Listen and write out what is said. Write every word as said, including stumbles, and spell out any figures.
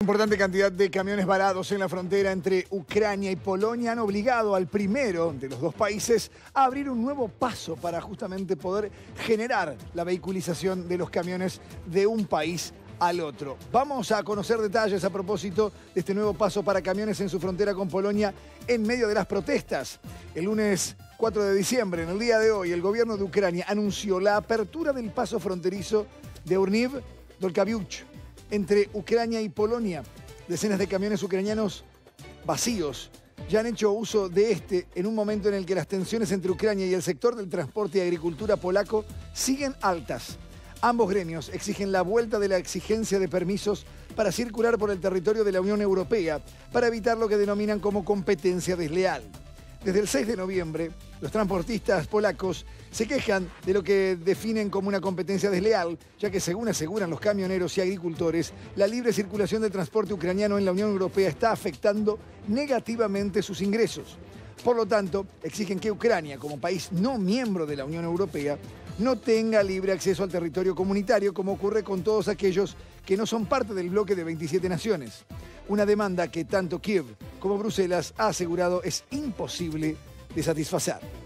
Importante cantidad de camiones varados en la frontera entre Ucrania y Polonia han obligado al primero de los dos países a abrir un nuevo paso para justamente poder generar la vehiculización de los camiones de un país al otro. Vamos a conocer detalles a propósito de este nuevo paso para camiones en su frontera con Polonia en medio de las protestas. El lunes cuatro de diciembre, en el día de hoy, el gobierno de Ucrania anunció la apertura del paso fronterizo de Orniv-Dolkaviuch entre Ucrania y Polonia. Decenas de camiones ucranianos vacíos ya han hecho uso de este en un momento en el que las tensiones entre Ucrania y el sector del transporte y agricultura polaco siguen altas. Ambos gremios exigen la vuelta de la exigencia de permisos para circular por el territorio de la Unión Europea para evitar lo que denominan como competencia desleal. Desde el seis de noviembre, los transportistas polacos se quejan de lo que definen como una competencia desleal, ya que según aseguran los camioneros y agricultores, la libre circulación del transporte ucraniano en la Unión Europea está afectando negativamente sus ingresos. Por lo tanto, exigen que Ucrania, como país no miembro de la Unión Europea, no tenga libre acceso al territorio comunitario, como ocurre con todos aquellos que no son parte del bloque de veintisiete naciones. Una demanda que tanto Kiev como Bruselas ha asegurado es imposible de satisfacer.